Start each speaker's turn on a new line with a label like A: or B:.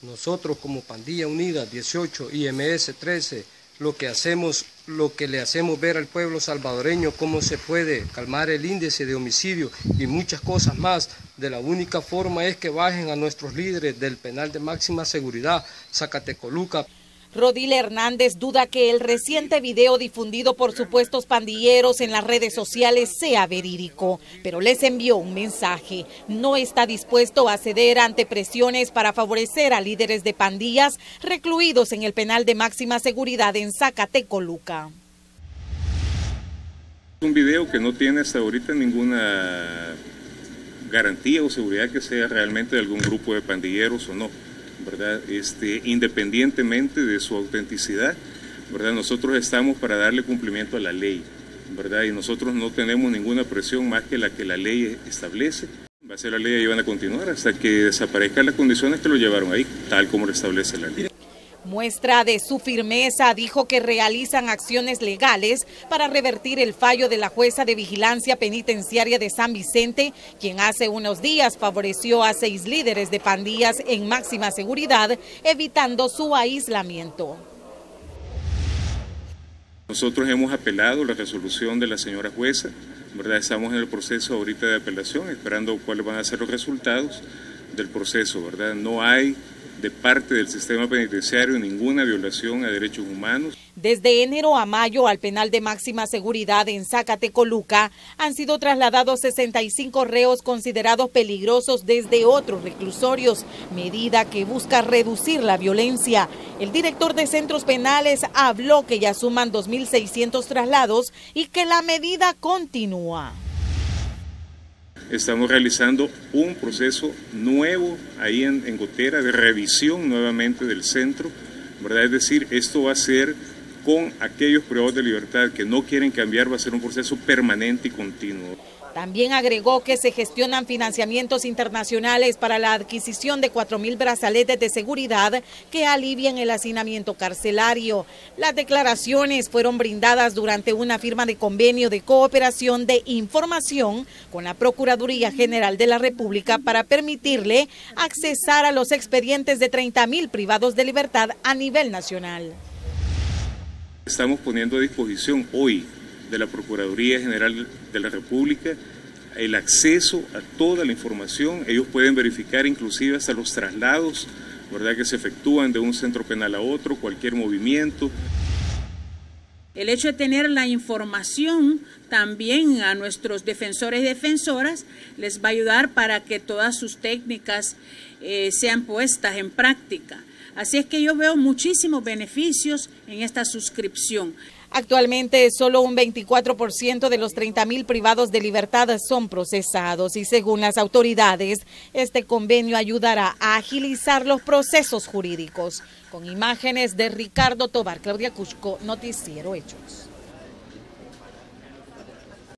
A: Nosotros como Pandilla Unida 18 y MS 13, lo que le hacemos ver al pueblo salvadoreño cómo se puede calmar el índice de homicidio y muchas cosas más. De la única forma es que bajen a nuestros líderes del penal de máxima seguridad, Zacatecoluca.
B: Rodil Hernández duda que el reciente video difundido por supuestos pandilleros en las redes sociales sea verídico, pero les envió un mensaje. No está dispuesto a ceder ante presiones para favorecer a líderes de pandillas recluidos en el penal de máxima seguridad en Zacatecoluca.
C: Un video que no tiene hasta ahorita ninguna garantía o seguridad que sea realmente de algún grupo de pandilleros o no, ¿verdad? Independientemente de su autenticidad, ¿verdad? Nosotros estamos para darle cumplimiento a la ley, ¿verdad? Y nosotros no tenemos ninguna presión más que la ley establece. Va a ser la ley y van a continuar hasta que desaparezcan las condiciones que lo llevaron ahí, tal como lo establece la ley.
B: Muestra de su firmeza, dijo que realizan acciones legales para revertir el fallo de la jueza de vigilancia penitenciaria de San Vicente, quien hace unos días favoreció a 6 líderes de pandillas en máxima seguridad, evitando su aislamiento.
C: Nosotros hemos apelado la resolución de la señora jueza, ¿verdad? Estamos en el proceso ahorita de apelación, esperando cuáles van a ser los resultados del proceso, ¿verdad? No hay de parte del sistema penitenciario ninguna violación a derechos humanos.
B: Desde enero a mayo al penal de máxima seguridad en Zacatecoluca han sido trasladados 65 reos considerados peligrosos desde otros reclusorios, medida que busca reducir la violencia. El director de centros penales habló que ya suman 2.600 traslados y que la medida continúa.
C: Estamos realizando un proceso nuevo ahí en Gotera de revisión nuevamente del centro, ¿verdad? Es decir, esto va a ser con aquellos privados de libertad que no quieren cambiar, va a ser un proceso permanente y continuo.
B: También agregó que se gestionan financiamientos internacionales para la adquisición de 4.000 brazaletes de seguridad que alivien el hacinamiento carcelario. Las declaraciones fueron brindadas durante una firma de convenio de cooperación de información con la Procuraduría General de la República para permitirle accesar a los expedientes de 30.000 privados de libertad a nivel nacional.
C: Estamos poniendo a disposición hoy de la Procuraduría General de la República el acceso a toda la información. Ellos pueden verificar inclusive hasta los traslados, ¿verdad?, que se efectúan de un centro penal a otro, cualquier movimiento.
D: El hecho de tener la información también a nuestros defensores y defensoras les va a ayudar para que todas sus técnicas sean puestas en práctica. Así es que yo veo muchísimos beneficios en esta suscripción.
B: Actualmente solo un 24% de los 30.000 privados de libertad son procesados y según las autoridades, este convenio ayudará a agilizar los procesos jurídicos. Con imágenes de Ricardo Tobar, Claudia Cusco, Noticiero Hechos.